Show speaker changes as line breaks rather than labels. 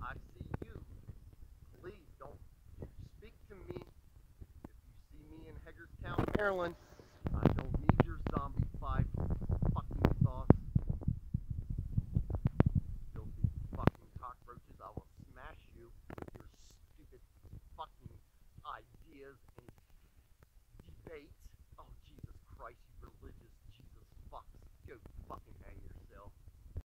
I see you. Please don't speak to me if you see me in Hagerstown, Maryland.